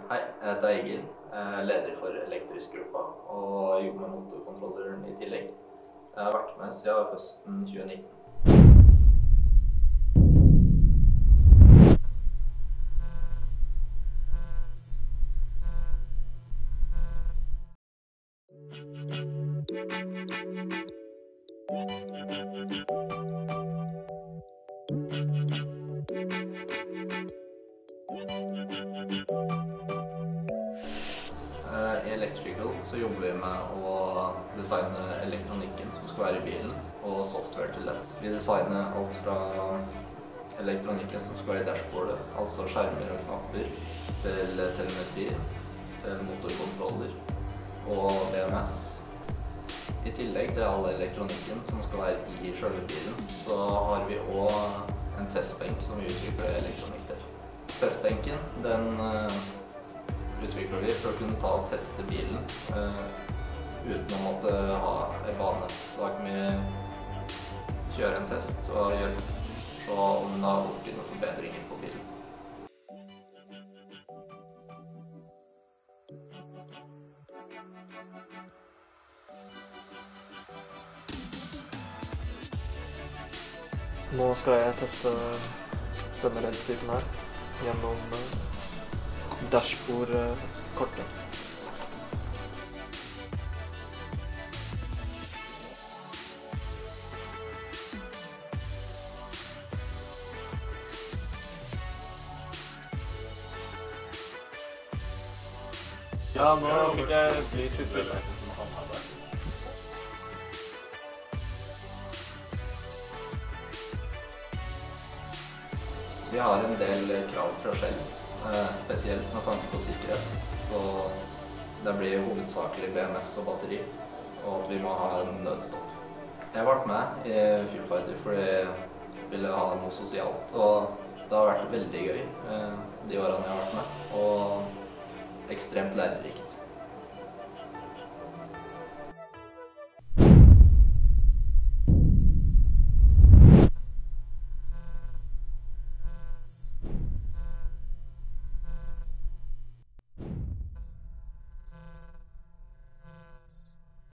Hei, jeg heter Egil. Jeg er leder for elektrisk gruppa og jobber med motorkontrolleren i tillegg. Jeg har vært med siden høsten 2019. I Electrical så jobber vi med å designe elektronikken som skal være i bilen, og software til det. Vi designer alt fra elektronikken som skal være i dashboardet, altså skjermer og knapper, til telemetri, til motorkontroller og BMS. I tillegg til all elektronikken som skal være i selve bilen, så har vi også en testbenk som vi utvikler elektronikk til. Testbenken, den utvikler vi for å kunne ta og teste bilen uten å måtte ha en bane. Så da kan vi kjøre en test og se om det har blitt noen forbedringer på bilen. Nå skal jeg teste denne rensetypen her gjennom dashbordkortet. Ja, nå fikk jeg lys i spillet. Vi har en del krav fra Shell, spesielt med tanke på sikkerhet. Så det blir hovedsakelig BMS og batteri, og at vi må ha en nødstopp. Jeg ble med i Fuel Fighter fordi jeg ville ha noe sosialt, og det har vært veldig gøy de årene jeg har vært med, og ekstremt lærerikt.